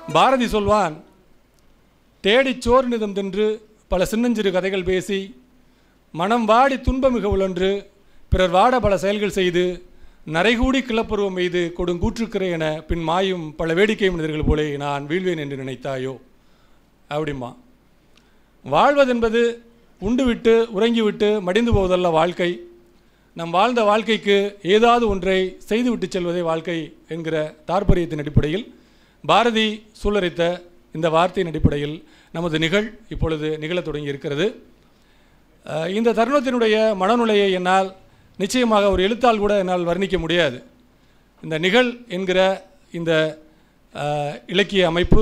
பாரதி சொல்வான், தேடிச் சோறு நிதம் தின்று பல சின்னஞ்சிறு கதைகள் பேசி மனம் வாடி துன்பமிக உழன்று பிறர் வாட பல செயல்கள் செய்து நரைகூடி கிளப்பருவம் எய்து கொடுங்கூற்றுக்கிறே என பின் மாயும் பல வேடிக்கை மனிதர்கள் போலே நான் வீழ்வேன் என்று நினைத்தாயோ அப்படிமா. வாழ்வதென்பது உண்டுவிட்டு உறங்கிவிட்டு மடிந்து போவதல்ல வாழ்க்கை. நம் வாழ்ந்த வாழ்க்கைக்கு ஏதாவது ஒன்றை செய்துவிட்டு செல்வதே வாழ்க்கை என்கிற தாற்பரியத்தின் அடிப்படையில் பாரதி சூழரைத்த இந்த வார்த்தையின் அடிப்படையில் நமது இப்பொழுது நிகழத் தொடங்கி இருக்கிறது. இந்த தருணத்தினுடைய மனநிலையை என்னால் நிச்சயமாக ஒரு எழுத்தால் கூட என்னால் வர்ணிக்க முடியாது. இந்த என்கிற இந்த இலக்கிய அமைப்பு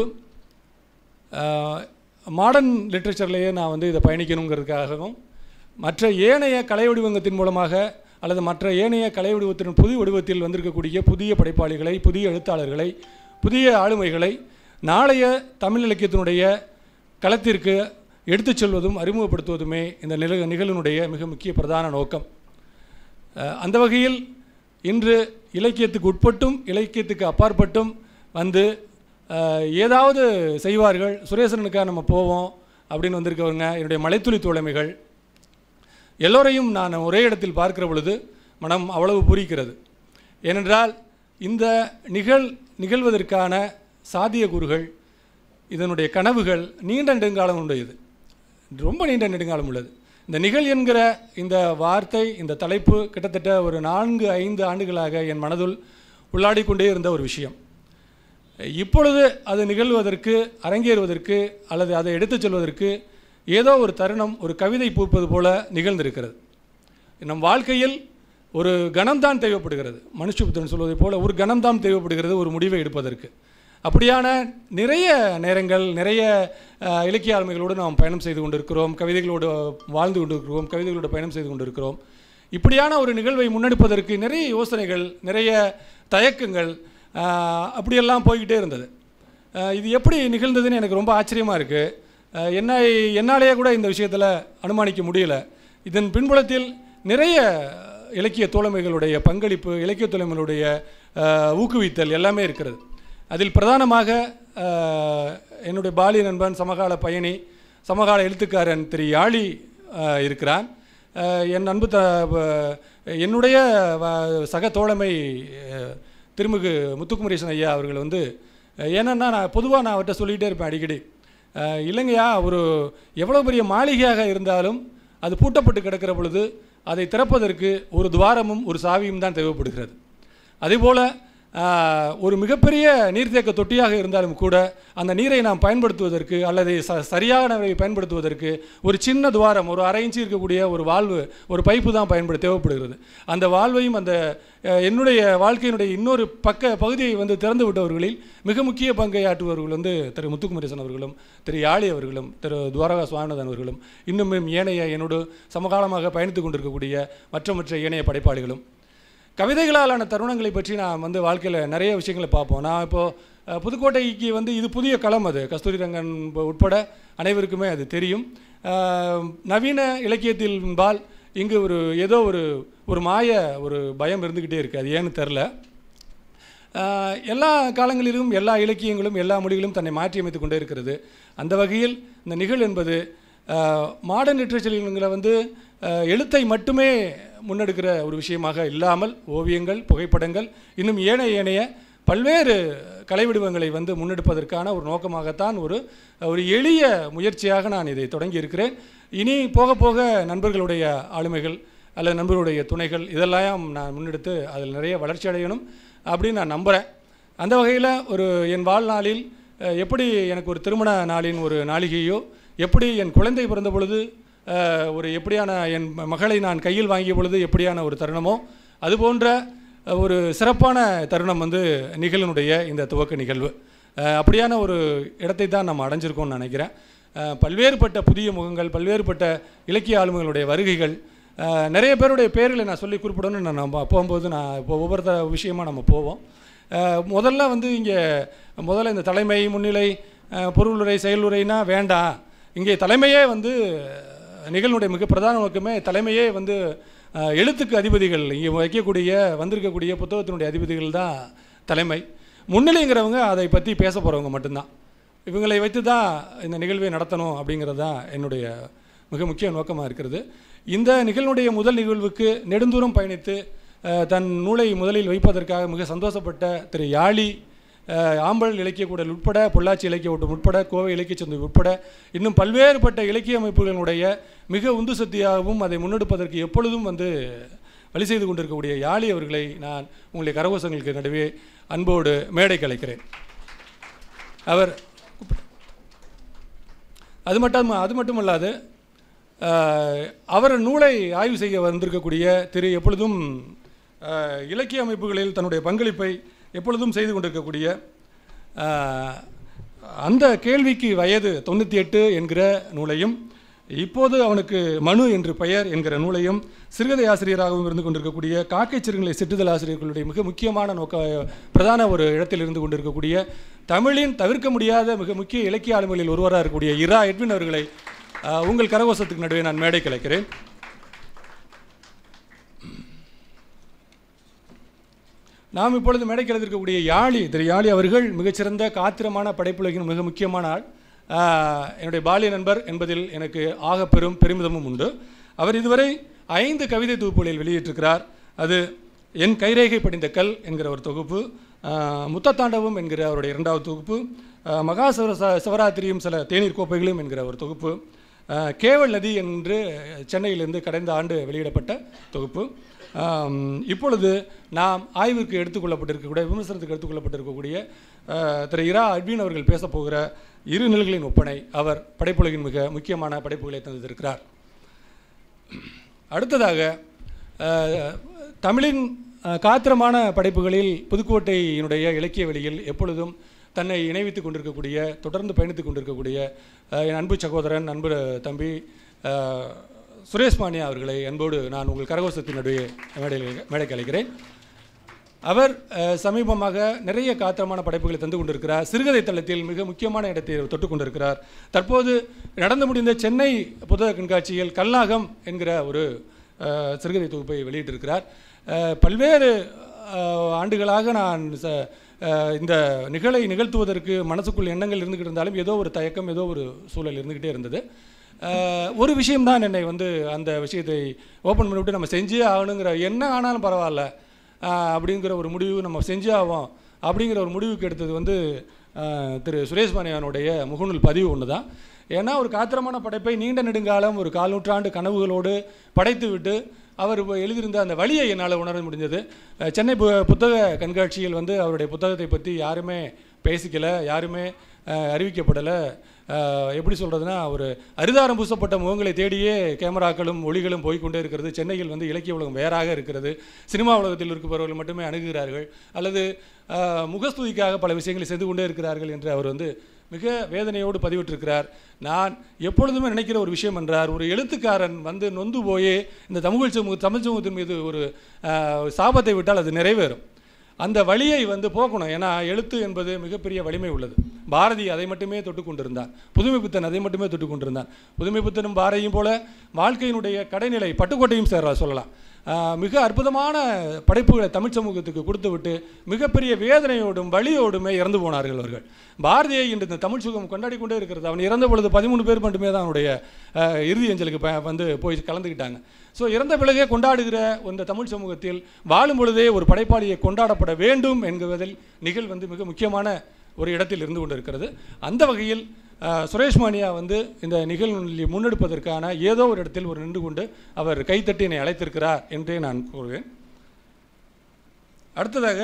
மாடர்ன் லிட்ரேச்சர்லேயே நான் இதை பயணிக்கணுங்கிறதுக்காகவும் மற்ற ஏனைய கலை வடிவங்கத்தின் மூலமாக அல்லது மற்ற ஏனைய கலை வடிவத்தின் புது வடிவத்தில் வந்திருக்கக்கூடிய புதிய படைப்பாளிகளை, புதிய எழுத்தாளர்களை, புதிய ஆளுமைகளை நாளைய தமிழ் இலக்கியத்தினுடைய களத்திற்கு எடுத்துச் செல்வதும் அறிமுகப்படுத்துவதுமே இந்த நிகழ்வினுடைய மிக முக்கிய பிரதான நோக்கம். அந்த வகையில் இன்று இலக்கியத்துக்கு உட்பட்டும் இலக்கியத்துக்கு அப்பாற்பட்டும் ஏதாவது செய்வார்கள், சுரேசனுக்காக நம்ம போவோம் அப்படின்னு வந்திருக்கவங்க என்னுடைய மலைத்துளி தோழமைகள் எல்லோரையும் நான் ஒரே இடத்தில் பார்க்கிற பொழுது மனம் அவ்வளவு பூரிக்கிறது. ஏனென்றால் இந்த நிகழ்வதற்கான சாத்தியக்கூறுகள், இதனுடைய கனவுகள் நீண்ட நெடுங்காலம் உடையது, ரொம்ப நீண்ட நெடுங்காலம் உள்ளது. இந்த என்கிற இந்த வார்த்தை, இந்த தலைப்பு கிட்டத்தட்ட ஒரு 4-5 ஆண்டுகளாக என் மனதுள் உள்ளாடிக்கொண்டே இருந்த ஒரு விஷயம். இப்பொழுது அது நிகழ்வதற்கு, அரங்கேறுவதற்கு அல்லது அதை எடுத்துச் செல்வதற்கு ஏதோ ஒரு தருணம், ஒரு கவிதை பூப்பது போல நிகழ்ந்திருக்கிறது. நம் வாழ்க்கையில் ஒரு கணம்தான் தேவைப்படுகிறது. மனுஷபுத்திரன் சொல்வதை போல ஒரு கணம்தான் தேவைப்படுகிறது ஒரு முடிவை எடுப்பதற்கு. அப்படியான நிறைய நேரங்கள், நிறைய இலக்கிய ஆளுமைகளோடு நாம் பயணம் செய்து கொண்டிருக்கிறோம், கவிதைகளோடு வாழ்ந்து கொண்டிருக்கிறோம், கவிதைகளோடு பயணம் செய்து கொண்டிருக்கிறோம். இப்படியான ஒரு நிகழ்வை முன்னெடுப்பதற்கு நிறைய யோசனைகள், நிறைய தயக்கங்கள் அப்படியெல்லாம் போய்கிட்டே இருந்தது. இது எப்படி நிகழ்ந்ததுன்னு எனக்கு ரொம்ப ஆச்சரியமாக இருக்குது. என்னாலேயே கூட இந்த விஷயத்தில் அனுமானிக்க முடியல. இதன் பின்புலத்தில் நிறைய இலக்கிய தோழமைகளுடைய பங்களிப்பு, இலக்கிய தோழமைகளுடைய ஊக்குவித்தல் எல்லாமே இருக்கிறது. அதில் பிரதானமாக என்னுடைய பாலிய நண்பன், சமகால பயணி, சமகால எழுத்துக்காரன் திரு யாழி இருக்கிறான். என் அன்பு என்னுடைய சக தோழமை திருமிகு முத்துக்குமரேசன் ஐயா அவர்கள் ஏன்னா பொதுவாக நான் அவர்கிட்ட சொல்லிகிட்டே இருப்பேன் அடிக்கடி, இல்லைங்கய்யா, ஒரு எவ்வளோ பெரிய மாளிகையாக இருந்தாலும் அது பூட்டப்பட்டு கிடக்கிற பொழுது அதை திறப்பதற்கு ஒரு துவாரமும் ஒரு சாவியும் தான் தேவைப்படுகிறது. அதேபோல் ஒரு மிகப்பெரிய நீர்த்தேக்க தொட்டியாக இருந்தாலும் கூட அந்த நீரை நாம் பயன்படுத்துவதற்கு அல்லது சரியானவை பயன்படுத்துவதற்கு ஒரு சின்ன துவாரம், ஒரு 1/2 இன்ச்சு இருக்கக்கூடிய ஒரு வால்வு, ஒரு பைப்பு தான் தேவைப்படுகிறது. அந்த வால்வையும் அந்த என்னுடைய வாழ்க்கையினுடைய இன்னொரு பகுதியை திறந்து விட்டவர்களில் மிக முக்கிய பங்கை ஆற்றுவர்கள் திரு முத்துக்குமரேசன் அவர்களும், திரு யாழி அவர்களும், திரு துவாரகா சுவாமிநாதன் அவர்களும், இன்னும் ஏனைய என்னோடு சமகாலமாக பயணித்து கொண்டிருக்கக்கூடிய மற்ற ஏனைய படைப்பாளிகளும். கவிதைகளாலான தருணங்களை பற்றி நான் வாழ்க்கையில் நிறைய விஷயங்களை பார்ப்போம். நான் இப்போது புதுக்கோட்டைக்கு இது புதிய களம். அது கஸ்தூரி ரங்கன் உட்பட அனைவருக்குமே அது தெரியும். நவீன இலக்கியத்தில் பால் இங்கு ஏதோ ஒரு மாய ஒரு பயம் இருந்துக்கிட்டே இருக்குது. அது ஏன்னு தெரில. எல்லா காலங்களிலும் எல்லா இலக்கியங்களும் எல்லா மொழிகளும் தன்னை மாற்றி அமைத்து கொண்டே இருக்கிறது. அந்த வகையில் இந்த என்பது மாடர்ன் லிட்ரேச்சர்களை எழுத்தை மட்டுமே முன்னெடுக்கிற ஒரு விஷயமாக இல்லாமல் ஓவியங்கள், புகைப்படங்கள், இன்னும் ஏனைய பல்வேறு கலை வடிவங்களை முன்னெடுப்பதற்கான ஒரு நோக்கமாகத்தான் ஒரு எளிய முயற்சியாக நான் இதை தொடங்கி இருக்கிறேன். இனி போக போக நண்பர்களுடைய ஆளுமைகள் அல்லது நண்பர்களுடைய துணைகள் இதெல்லாம் நான் முன்னெடுத்து அதில் நிறைய வளர்ச்சி அடையணும் அப்படின்னு நான் நம்புகிறேன். அந்த வகையில் என் வாழ்நாளில் எப்படி எனக்கு ஒரு திருமண நாளின் ஒரு நாளிகையோ, எப்படி என் குழந்தை பிறந்த பொழுது எப்படியான என் மகளை நான் கையில் வாங்கிய பொழுது எப்படியான ஒரு தருணமோ, அதுபோன்ற ஒரு சிறப்பான தருணம் நிகழ்வினுடைய இந்த துவக்க நிகழ்வு. அப்படியான ஒரு இடத்தை தான் நம்ம அடைஞ்சிருக்கோம்னு நினைக்கிறேன். பல்வேறுபட்ட புதிய முகங்கள், பல்வேறுபட்ட இலக்கிய ஆளுமைகளுடைய வருகைகள், நிறைய பேருடைய பேர்களை நான் சொல்லி குறிப்பிடணும்னு நம்ம போகும்போது இப்போ ஒவ்வொரு விஷயமாக நம்ம போவோம். முதல்ல இங்கே இந்த தலைமை, முன்னிலை, பொருளுரை, செயலுரைனா வேண்டாம். இங்கே தலைமையே நிகழ்வுடைய மிக பிரதான நோக்கமே தலைமையே எழுத்துக்கு அதிபதிகள், இங்கே வந்திருக்கக்கூடிய புத்தகத்தினுடைய அதிபதிகள் தான் தலைமை. முன்னிலைங்கிறவங்க அதை பற்றி பேச போகிறவங்க மட்டும்தான். இவங்களை வைத்து தான் இந்த நிகழ்வை நடத்தணும் அப்படிங்கிறது தான் என்னுடைய மிக முக்கிய நோக்கமாக இருக்கிறது. இந்த நிகழ்வுடைய முதல் நிகழ்வுக்கு நெடுந்தூரம் பயணித்து தன் நூலை முதலில் வைப்பதற்காக மிக சந்தோஷப்பட்ட திரு யாழி, ஆம்பல் இலக்கியக்கூடல் உட்பட, பொள்ளாச்சி இலக்கிய கூட்டம் உட்பட, கோவை இலக்கிய சந்தை உட்பட இன்னும் பல்வேறுபட்ட இலக்கிய அமைப்புகளுடைய மிக உந்து சக்தியாகவும் அதை முன்னெடுப்பதற்கு எப்பொழுதும் வழி செய்து கொண்டிருக்கக்கூடிய யாழி அவர்களை நான் உங்களுடைய கரகோஷங்களுக்கு நடுவே அன்போடு மேடை கலைக்கிறேன். அது மட்டுமல்லாது அவர் நூலை ஆய்வு செய்ய வந்திருக்கக்கூடிய திரு எப்பொழுதும் இலக்கிய அமைப்புகளில் தன்னுடைய பங்களிப்பை எப்பொழுதும் செய்து கொண்டிருக்கக்கூடிய அந்த கேள்விக்கு வயது 98 என்கிற நூலையும், இப்போது அவனுக்கு மனு என்று பெயர் என்கிற நூலையும், சிறுகதை ஆசிரியராகவும் இருந்து கொண்டிருக்கக்கூடிய காக்கை சிறுங்களை சிற்றுதல் ஆசிரியர்களுடைய மிக முக்கியமான பிரதான ஒரு இடத்தில் இருந்து கொண்டிருக்கக்கூடிய தமிழின் தவிர்க்க முடியாத மிக முக்கிய இலக்கிய ஆளுமைகளில் ஒருவராக இருக்கக்கூடிய இரா எட்வின் அவர்களை உங்கள் கரகோஷத்துக்கு நடுவே நான் மேடை கலைக்கிறேன். நாம் இப்பொழுது மேடை கலைத்திருக்கக்கூடிய திரு யாழி அவர்கள் மிகச்சிறந்த காத்திரமான படைப்புலகின் மிக முக்கியமான ஆள். என்னுடைய பாலிய நண்பர் என்பதில் எனக்கு பெரும் பெருமிதமும் உண்டு. அவர் இதுவரை 5 கவிதை தொகுப்புகளில் வெளியிட்டிருக்கிறார். அது என் கைரேகை படிந்த கல் என்கிற ஒரு தொகுப்பு, முத்தத்தாண்டவம் என்கிற அவருடைய 2வது தொகுப்பு, மகா சிவராத்திரியும் சில தேநீர் கோப்பைகளும் என்கிற ஒரு தொகுப்பு, கேவல் நதி என்று சென்னையிலிருந்து கடந்த ஆண்டு வெளியிடப்பட்ட தொகுப்பு, இப்பொழுது நாம் ஆய்வுக்கு எடுத்துக்கொள்ளப்பட்டிருக்கக்கூடிய விமர்சனத்துக்கு எடுத்துக்கொள்ளப்பட்டிருக்கக்கூடிய திரு இரா எட்வின் அவர்கள் பேசப்போகிற இரு நிலைகளின் ஒப்பனை. அவர் படைப்புலகின் மிக முக்கியமான படைப்புகளை தந்திருக்கிறார். அடுத்ததாக தமிழின் காத்திரமான படைப்புகளில் புதுக்கோட்டையினுடைய இலக்கிய வெளியில் எப்பொழுதும் தன்னை இணைவித்துக் கொண்டிருக்கக்கூடிய, தொடர்ந்து பயணித்துக் கொண்டிருக்கக்கூடிய என் அன்பு சகோதரன், அன்பு தம்பி சுரேஷ் மானியா அவர்களை அன்போடு நான் உங்கள் கரகோஷத்தின் நடுவே மேடைக்கு அழைக்கிறேன். அவர் சமீபமாக நிறைய காத்திரமான படைப்புகளை தந்து கொண்டிருக்கிறார். சிறுகதை தளத்தில் மிக முக்கியமான இடத்தை தொட்டு கொண்டிருக்கிறார். தற்போது நடந்து முடிந்த சென்னை புத்தக கண்காட்சியில் கல்லாகம் என்கிற ஒரு சிறுகதை தொகுப்பை வெளியிட்டிருக்கிறார். பல்வேறு ஆண்டுகளாக நான் இந்த நிகழ்த்துவதற்கு மனசுக்குள் எண்ணங்கள் இருந்துகிட்டு இருந்தாலும் ஏதோ ஒரு தயக்கம், ஏதோ ஒரு சூழல் இருந்துக்கிட்டே இருந்தது. ஒரு விஷயம்தான் என்னை அந்த விஷயத்தை ஓப்பன் பண்ணிவிட்டு நம்ம செஞ்சே ஆகணுங்கிற, என்ன ஆனாலும் பரவாயில்ல அப்படிங்கிற ஒரு முடிவு, நம்ம செஞ்சே ஆகும் அப்படிங்கிற ஒரு முடிவுக்கு எடுத்தது திரு சுரேஷ் மானியானுடைய முகநூல் பதிவு ஒன்று தான். ஏன்னா ஒரு காத்திரமான படைப்பை நீண்ட நெடுங்காலம் ஒரு 4 நூற்றாண்டு கனவுகளோடு படைத்து விட்டு அவர் எழுதியிருந்த அந்த வழியை என்னால் உணர முடிஞ்சது. சென்னை புத்தக கண்காட்சியில் அவருடைய புத்தகத்தை பற்றி யாருமே பேசிக்கலை, யாருமே அறிவிக்கப்படலை. எப்படி சொல்கிறதுனா, ஒரு அரிதாரம் பூசப்பட்ட முகங்களை தேடியே கேமராக்களும் ஒளிகளும் போய்கொண்டே இருக்கிறது. சென்னையில் இலக்கிய உலகம் வேறாக இருக்கிறது. சினிமா உலகத்தில் இருப்பவர்கள் மட்டுமே அணுகுகிறார்கள், அல்லது முகஸ்துதிக்காக பல விஷயங்களை செய்து கொண்டே இருக்கிறார்கள் என்று அவர் மிக வேதனையோடு பதிவிட்டிருக்கிறார். நான் எப்பொழுதுமே நினைக்கிற ஒரு விஷயம் என்றார், ஒரு எழுத்துக்காரன் நொந்து போயே இந்த தமிழ் சமூகத்தின் மீது ஒரு சாபத்தை விட்டால் அது நிறைவேறும். அந்த வழியை போக்கணும். ஏன்னா எழுத்து என்பது மிகப்பெரிய வலிமை உள்ளது. பாரதி அதை மட்டுமே தொட்டு கொண்டிருந்தார், புதுமைப்பித்தன் அதை மட்டுமே தொட்டு கொண்டிருந்தார். புதுமைப்பித்தனும் பாரதியும் போல வாழ்க்கையினுடைய கடைநிலை பட்டுக்கோட்டையும் சொல்லலாம். மிக அற்புதமான படைப்புகளை தமிழ் சமூகத்துக்கு கொடுத்து விட்டு மிகப்பெரிய வேதனையோடும் வலியோடுமே இறந்து போனார்கள் அவர்கள். பாரதியை இன்று இந்த தமிழ் சமூகம் கொண்டாடி கொண்டே இருக்கிறது. அவன் இறந்த பொழுது 13 பேர் மட்டுமே தான் அவனுடைய இறுதி அஞ்சலுக்கு போய் கலந்துக்கிட்டாங்க. ஸோ இறந்த பிறகே கொண்டாடுகிற இந்த தமிழ் சமூகத்தில் வாழும் பொழுதே ஒரு படைப்பாளியை கொண்டாடப்பட வேண்டும் என்குவதில் நிகழ் மிக முக்கியமான ஒரு இடத்தில் இருந்து கொண்டு இருக்கிறது. அந்த வகையில் சுரேஷ் மானியா இந்த நிகழ்வு முன்னெடுப்பதற்கான ஏதோ ஒரு இடத்தில் நின்று கொண்டு அவர் கைத்தட்டி என்னை அழைத்திருக்கிறார் என்றே நான் கூறுவேன். அடுத்ததாக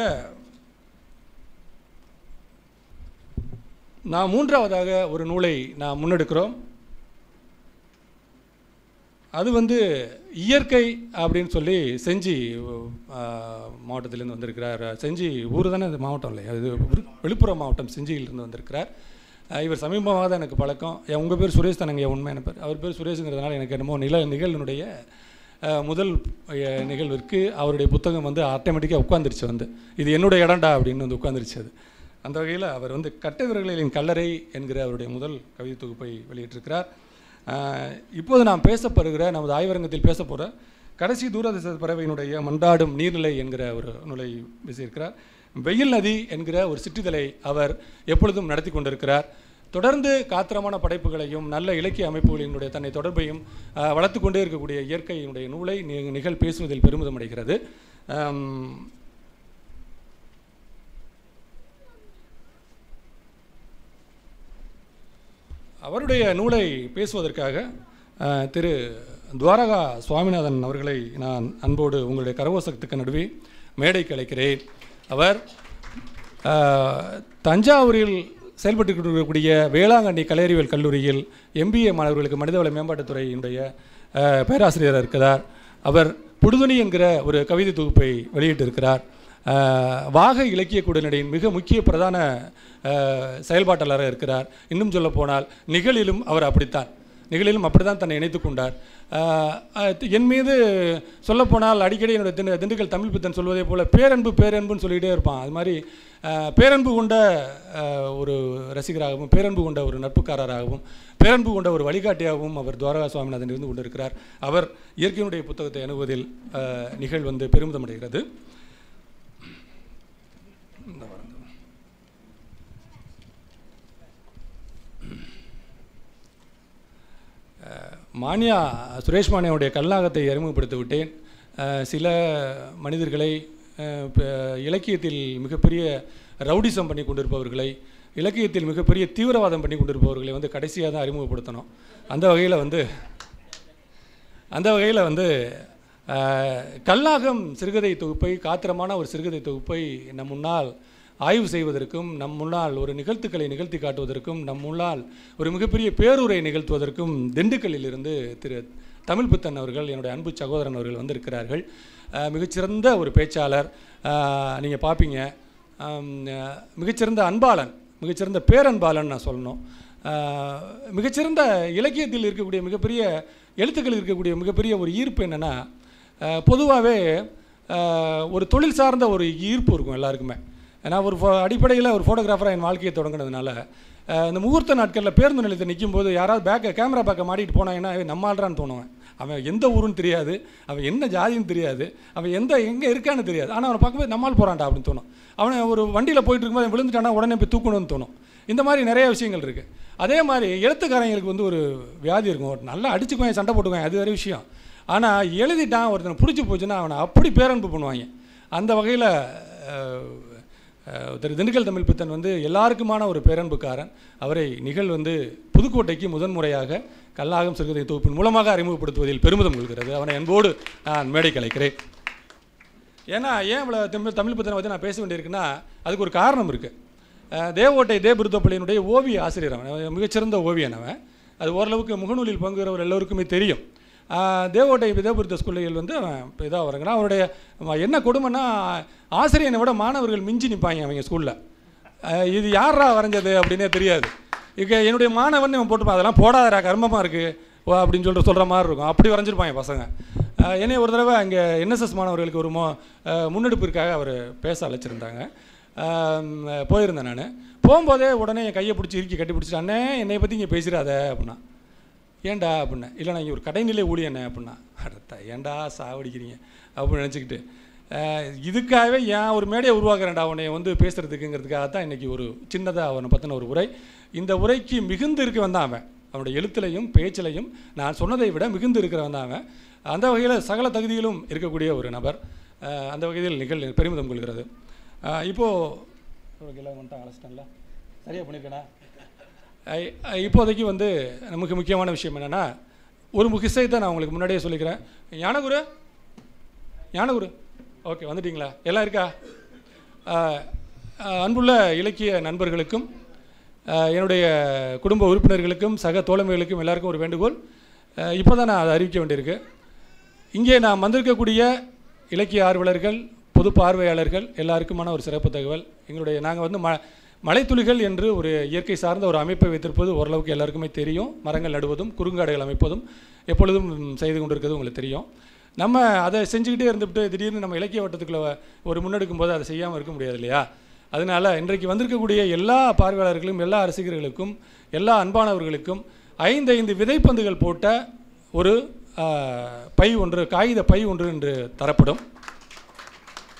நான் 3ஆவதாக ஒரு நூலை நான் முன்னெடுக்கிறோம். அது இயற்கை அப்படின்னு சொல்லி செஞ்சி மாவட்டத்திலேருந்து வந்திருக்கிறார். செஞ்சி ஊர் தானே அது மாவட்டம் இல்லை, அது விழுப்புரம் மாவட்டம் செஞ்சியிலிருந்து வந்திருக்கிறார். இவர் சமீபமாக தான் எனக்கு பழக்கம். உங்கள் பேர் சுரேஷ் தானங்க உண்மையான பேர்? அவர் பேர் சுரேஷுங்கிறதுனால எனக்கு என்னமோ நிகழ்னுடைய முதல் நிகழ்விற்கு அவருடைய புத்தகம் ஆட்டோமேட்டிக்காக உட்காந்துருச்சு. இது என்னுடைய இடம்டா அப்படின்னு உட்காந்துருச்சு. அது அந்த வகையில் அவர் கட்டை விரல்களின் கல்லறை என்கிற அவருடைய முதல் கவிதை தொகுப்பை வெளியிட்டிருக்கிறார். இப்போது நாம் பேசப்படுகிற நமது ஆய்வரங்கத்தில் பேச போகிற கடைசி தூரதேச பறவையினுடைய மன்றாடும் நீர்நிலை என்கிற ஒரு நூலை பேசியிருக்கிறார். வெயில் நதி என்கிற ஒரு சிற்றிதழை அவர் எப்பொழுதும் நடத்தி கொண்டிருக்கிறார். தொடர்ந்து காத்திரமான படைப்புகளையும் நல்ல இலக்கிய அமைப்புகளினுடைய தன்னை தொடர்பையும் வளர்த்து கொண்டே இருக்கக்கூடிய இயற்கையினுடைய நூலை நிகழ் பேசுவதில் பெருமிதம் அடைகிறது. அவருடைய நூலை பேசுவதற்காக திரு துவாரகா சுவாமிநாதன் அவர்களை நான் அன்போடு உங்களுடைய கரகோஷத்துக்கு நடுவே மேடைக்கு அழைக்கிறேன். அவர் தஞ்சாவூரில் செயல்பட்டு கொண்டிருக்கக்கூடிய வேளாங்கண்ணி கலை அறிவியல் கல்லூரியில் MBA மாணவர்களுக்கு மனிதவள மேம்பாட்டுத்துறையினுடைய பேராசிரியராக இருக்கிறார். அவர் புடுதுணி என்கிற ஒரு கவிதை தொகுப்பை வெளியிட்டிருக்கிறார். வாகை இலக்கிய கூடலின் மிக முக்கிய பிரதான செயல்பாட்டாளராக இருக்கிறார். இன்னும் சொல்ல போனால் நிகழிலும் அவர் அப்படித்தான் தன்னை இணைத்து கொண்டார். என் மீது சொல்லப்போனால் அடிக்கடி என்னுடைய திண்டுக்கல் தமிழ் பித்தன் சொல்வதே போல் பேரன்புன்னு சொல்லிகிட்டே இருப்பான். அது மாதிரி பேரன்பு கொண்ட ஒரு ரசிகராகவும், பேரன்பு கொண்ட ஒரு நட்புக்காரராகவும், பேரன்பு கொண்ட ஒரு வழிகாட்டியாகவும் அவர் துவாரகா சுவாமிநாதன் இருந்து கொண்டிருக்கிறார். அவர் இயற்கையினுடைய புத்தகத்தை அணுகுவதில் நிகழ் பெருமிதம் அடைகிறது. சுரேஷ் மானியாவுடைய கல்லாகத்தை அறிமுகப்படுத்தி விட்டேன். சில மனிதர்களை இலக்கியத்தில் மிகப்பெரிய ரவுடிசம் பண்ணி கொண்டிருப்பவர்களை, இலக்கியத்தில் மிகப்பெரிய தீவிரவாதம் பண்ணி கொண்டிருப்பவர்களை கடைசியாக தான் அறிமுகப்படுத்தணும். அந்த வகையில் கல்லாகம் சிறுகதை தொகுப்பை, காத்திரமான ஒரு சிறுகதை தொகுப்பை நம் முன்னால் ஆய்வு செய்வதற்கும், நம் முன்னால் ஒரு நிகழ்த்துக்களை நிகழ்த்தி காட்டுவதற்கும், நம் முன்னால் ஒரு மிகப்பெரிய பேருரை நிகழ்த்துவதற்கும் திண்டுக்கல்லில் இருந்து திரு தமிழ் பித்தன் அவர்கள், என்னுடைய அன்பு சகோதரன் அவர்கள் வந்திருக்கிறார்கள். மிகச்சிறந்த ஒரு பேச்சாளர், நீங்கள் பார்ப்பீங்க. மிகச்சிறந்த அன்பாளன், மிகச்சிறந்த பேரன்பாளன் நான் சொல்லணும். மிகச்சிறந்த இலக்கியத்தில் இருக்கக்கூடிய மிகப்பெரிய எழுத்துக்கள் இருக்கக்கூடிய மிகப்பெரிய ஒரு ஈர்ப்பு என்னென்னா, பொதுவாகவே ஒரு தொழில் சார்ந்த ஒரு ஈர்ப்பு இருக்கும் எல்லாருக்குமே. நான் ஒரு அடிப்படையில் ஒரு ஃபோட்டோகிராஃபராக என் வாழ்க்கையை தொடங்கினதுனால இந்த முகூர்த்த நாட்களில் பேருந்து நிலையத்தை நிற்கும்போது யாராவது கேமரா பேக்கை மாட்டிகிட்டு போனாங்கன்னா நம்மால்றான்னு தோணுவேன். அவன் எந்த ஊருன்னு தெரியாது, அவன் என்ன ஜாதின்னு தெரியாது, அவன் எங்கே இருக்கான்னு தெரியாது. ஆனால் அவனை பார்க்கும்போது நம்மால் போகிறான்டா அப்படின்னு தோணும். அவனை ஒரு வண்டியில் போயிட்டு இருக்கும்போது விழுந்துட்டானா உடனே போய் தூக்கணும்னு தோணும். இந்த மாதிரி நிறைய விஷயங்கள் இருக்குது. அதே மாதிரி எழுத்துக்காரங்களுக்கு ஒரு வியாதி இருக்கும், நல்லா அடிச்சுக்குவேன், சண்டை போட்டுக்குவேன், அது வேறு விஷயம். ஆனால் எழுதிட்டான், ஒருத்தனை பிடிச்சி போச்சுன்னா அவனை அப்படி பேரன்பு பண்ணுவாங்க. அந்த வகையில் திரு திண்டுக்கல் தமிழ் பித்தன் எல்லாருக்குமான ஒரு பேரன்புக்காரன். அவரை நிகழ் புதுக்கோட்டைக்கு முதன்முறையாக கல்லாகம் சிறுகதை தொகுப்பின் மூலமாக அறிமுகப்படுத்துவதில் பெருமிதம் கொள்கிறது. அவனை அன்போடு நான் மேடை கலைக்கிறேன். ஏன்னா ஏன் இவ்வளோ தமிழ் பித்தனை நான் பேச வேண்டியிருக்குன்னா அதுக்கு ஒரு காரணம் இருக்குது. தேவோட்டை தேபிருத்தப்பள்ளியினுடைய ஓவிய ஆசிரியர் அவன், மிகச்சிறந்த ஓவியன் அவன். அது ஓரளவுக்கு முகநூலில் பங்குகிறவர் எல்லோருக்குமே தெரியும். தேவோட்டை தேவபுரத்த ஸ்கூல்லையில் அவன் இப்போ இதாக வரங்கன்னா, அவருடைய என்ன கொடுமைன்னா ஆசிரியனை விட மாணவர்கள் மிஞ்சி நிற்பாங்க அவங்க ஸ்கூலில். இது யாரா வரைஞ்சது அப்படின்னே தெரியாது. என்னுடைய மாணவன் இவன் போட்டுப்பான், அதெல்லாம் போடாதரா கர்மமாக இருக்குது அப்படின்னு சொல்கிற மாதிரி இருக்கும். அப்படி வரைஞ்சிருப்பாங்க பசங்க. என்னை ஒரு தடவை அங்கே NSS மாணவர்களுக்கு ஒரு முன்னெடுப்பிற்காக அவர் பேச அழைச்சிருந்தாங்க. போயிருந்தேன். நான் போகும்போதே உடனே என் கையை பிடிச்சி இறுக்கி கட்டி பிடிச்சிட்டு, அண்ணே என்னை பற்றி இங்கே பேசுகிறாத அப்படின்னா. ஏன்டா அப்படின்னேன். இல்லை நான் இங்கே ஒரு கடைநிலை ஊழியண்ணே அப்படின்னா. அடுத்த ஏன்டா சாவடிக்கிறீங்க அப்படின்னு நினச்சிக்கிட்டு, இதுக்காகவே ஏன் ஒரு மேடையை உருவாக்குறேன்டா அவனை பேசுகிறதுக்குங்கிறதுக்காக தான் இன்றைக்கி ஒரு சின்னதாக அவனை பற்றின ஒரு உரை. இந்த உரைக்கு மிகுந்து இருக்கவன் தான் அவன். அவனுடைய எழுத்துலையும் பேச்சிலையும் நான் சொன்னதை விட மிகுந்து இருக்கிறவன் தான் அவன். அந்த வகையில் சகல தகுதியிலும் இருக்கக்கூடிய ஒரு நபர். அந்த வகையில் பெருமிதம் கொள்கிறது. இப்போது வந்துட்டான் அழைச்சிட்டேன்ல, சரியாக பண்ணியிருக்கேண்ணா. இப்போதைக்கு நமக்கு முக்கியமான விஷயம் என்னென்னா, ஒரு விஷயத்தை நான் உங்களுக்கு முன்னாடியே சொல்லிக்கிறேன். ஞானகுரு ஓகே, வந்துட்டிங்களா? எல்லாம் இருக்கா? அன்புள்ள இலக்கிய நண்பர்களுக்கும் என்னுடைய குடும்ப உறுப்பினர்களுக்கும் சக தோழமைகளுக்கும் எல்லாருக்கும் ஒரு வேண்டுகோள். இப்போ தான் நான் அதை அறிவிக்க வேண்டியிருக்கு. இங்கே நாம் வந்திருக்கக்கூடிய இலக்கிய ஆர்வலர்கள், பொது பார்வையாளர்கள் எல்லாருக்குமான ஒரு சிறப்பு தகவல். நாங்கள் மலைத்துளிகள் என்று ஒரு இயற்கை சார்ந்த ஒரு அமைப்பை வைத்திருப்பது ஓரளவுக்கு எல்லாருக்குமே தெரியும். மரங்கள் நடுவதும் குறுங்காடுகள் அமைப்பதும் எப்பொழுதும் செய்து கொண்டிருக்கிறது உங்களுக்கு தெரியும். நம்ம அதை செஞ்சுக்கிட்டே இருந்துவிட்டு திடீர்னு நம்ம இலக்கிய வட்டத்துக்குள்ளே ஒரு முன்னெடுக்கும் போது அதை செய்யாமல் இருக்க முடியாது இல்லையா? அதனால் இன்றைக்கு வந்திருக்கக்கூடிய எல்லா பார்வையாளர்களும், எல்லா ரசிகர்களுக்கும், எல்லா அன்பானவர்களுக்கும் 5 விதைப்பந்துகள் போட்ட ஒரு பை ஒன்று, காகித பை ஒன்று என்று தரப்படும்.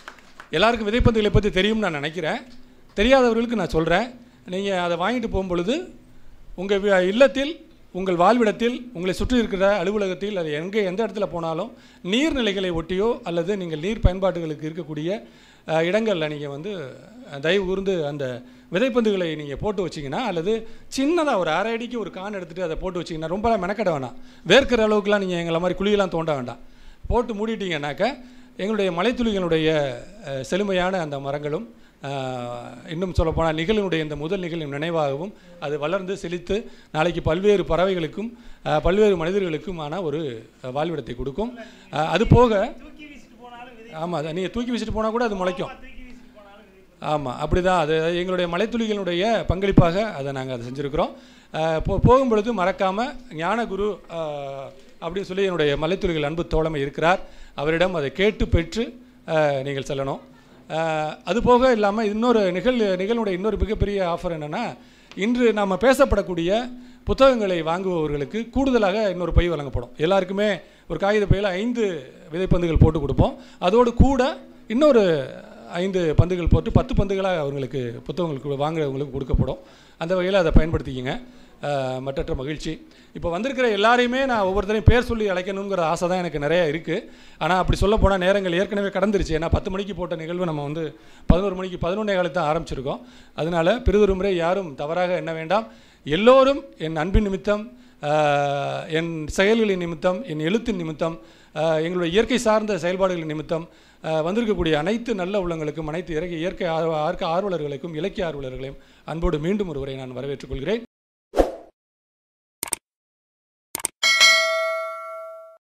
எல்லாருக்கும் விதைப்பந்துகளை பற்றி தெரியும்னு நான் நினைக்கிறேன். தெரியாதவர்களுக்கு நான் சொல்கிறேன். நீங்கள் அதை வாங்கிட்டு போகும்பொழுது உங்கள் இல்லத்தில், உங்கள் வாழ்விடத்தில், உங்களை சுற்றி இருக்கிற அலுவலகத்தில், அது எந்த இடத்துல போனாலும் நீர்நிலைகளை ஒட்டியோ அல்லது நீங்கள் நீர் பயன்பாடுகளுக்கு இருக்கக்கூடிய இடங்களில் நீங்கள் வந்து தயவு கூர்ந்து அந்த விதைப்பந்துகளை நீங்கள் போட்டு வச்சிங்கன்னா, அல்லது சின்னதாக ஒரு அரை அடிக்கு ஒரு கான் எடுத்துகிட்டு அதை போட்டு வச்சிங்கன்னா, ரொம்ப மெனக்கட வேணாம், வேர்க்கிற அளவுக்குலாம் நீங்கள் எங்களை மாதிரி குழியெல்லாம் தோண்ட வேண்டாம். போட்டு மூடிட்டீங்கன்னாக்க எங்களுடைய மலைத்துளிகளுடைய செழுமையான அந்த மரங்களும், இன்னும் சொல்லப்போனால் நிகழ்வினுடைய இந்த முதல் நிகழ்வின் நினைவாகவும் அது வளர்ந்து செழித்து நாளைக்கு பல்வேறு பறவைகளுக்கும் பல்வேறு மனிதர்களுக்குமான ஒரு வாழ்விடத்தை கொடுக்கும். அது போக ஆமாம், நீங்கள் தூக்கி வீசிட்டு போனால் கூட அது முளைக்கும். ஆமாம், அப்படி தான். அது எங்களுடைய மலைத்துளிகளுடைய பங்களிப்பாக அதை நாங்கள் அதை செஞ்சுருக்கிறோம். போகும்பொழுது மறக்காமல் ஞானகுரு அப்படின்னு சொல்லி என்னுடைய மலைத்துளிகள் அன்பு தோழமை இருக்கிறார், அவரிடம் அதை கேட்டு பெற்று நீங்கள் செல்லணும். அது போக இல்லாமல் இன்னொரு நிகழ்வுடைய இன்னொரு மிகப்பெரிய ஆஃபர் என்னென்னா, இன்று நாம் பேசப்படக்கூடிய புத்தகங்களை வாங்குபவர்களுக்கு கூடுதலாக இன்னொரு பை வழங்கப்படும். எல்லாருக்குமே ஒரு காகித பையில் 5 விதைப்பந்துகள் போட்டு கொடுப்போம். அதோடு கூட இன்னொரு 5 பந்துகள் போட்டு 10 பந்துகளாக அவங்களுக்கு புத்தகங்களுக்கு வாங்குறவங்களுக்கு கொடுக்கப்படும். அந்த வகையில் அதை பயன்படுத்திக்கிங்க. மற்றற்ற மகிழ்ச்சி. இப்போ வந்திருக்கிற எல்லாரையுமே நான் ஒவ்வொருத்தரையும் பேர் சொல்லி அழைக்கணுங்கிற ஆசை தான் எனக்கு நிறையா இருக்குது. ஆனால் அப்படி சொல்ல போனால் நேரங்கள் ஏற்கனவே கடந்துருச்சு. ஏன்னா 10 மணிக்கு போட்ட நிகழ்வு நம்ம வந்து 11 மணிக்கு 11:15 தான் ஆரம்பிச்சிருக்கோம். அதனால் பிறிதொரு முறை யாரும் தவறாக எண்ண வேண்டாம். எல்லோரும் என் அன்பின் நிமித்தம், என் செயல்களின் நிமித்தம், என் எழுத்தின் நிமித்தம், எங்களுடைய இயற்கை சார்ந்த செயல்பாடுகளின் நிமித்தம் வந்திருக்கக்கூடிய அனைத்து நல்ல உள்ளங்களுக்கும், அனைத்து இயற்கை ஆர்வலர்களுக்கும், இலக்கிய ஆர்வலர்களையும் அன்போடு மீண்டும் ஒருவரை நான் வரவேற்றுக் கொள்கிறேன்.